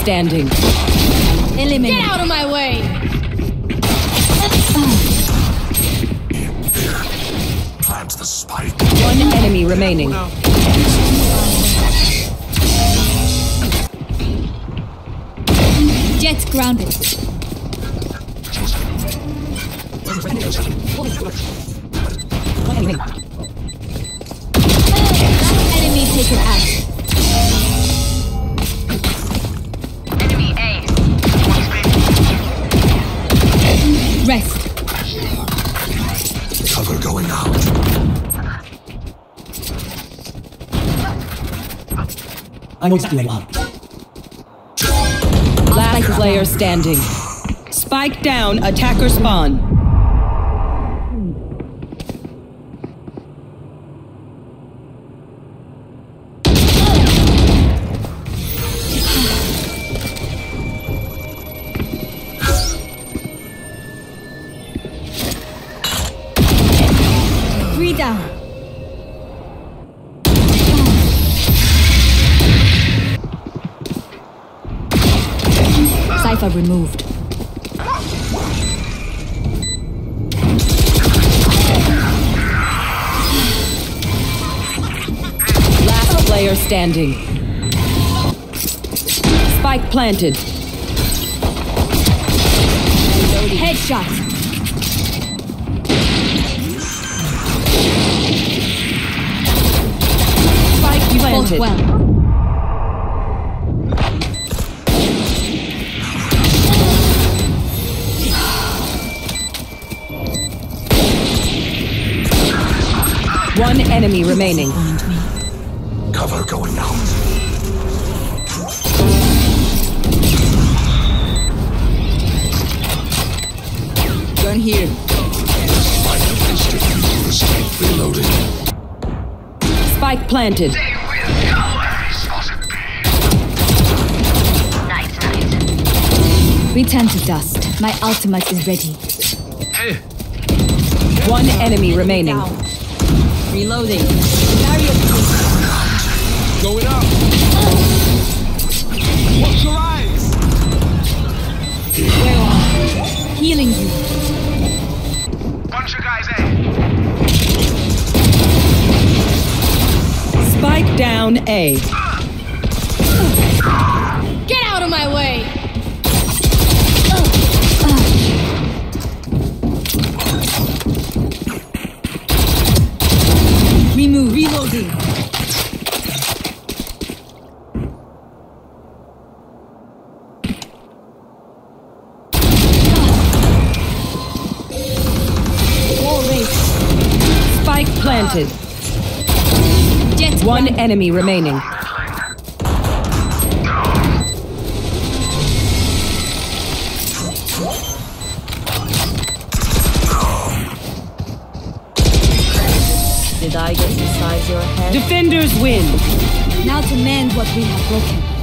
standing. Eliminate. Get out of my way! Plant the spike. One enemy remaining. Jets grounded. Enemy taken out. Enemy A. Rest. Cover going out. I need to do a lot. Last player standing. Spike down, attacker spawn. Three down. Cypher removed. Last player standing. Spike planted. Headshot. Spike planted. Well. One enemy remaining. Cover going out. Gun here. Reloading. Spike planted. Nice, nice. Return to dust. My ultimate is ready. One enemy remaining. Reloading. Going up. Watch your eyes. Where are you? Healing you. Bunch of guys, eh? Spike down A. Get out of my way! Remove. Reloading. Wall race. Spike planted. Jets One grounded. enemy remaining. Did I get to size your head? Defenders win. Now to mend what we have broken.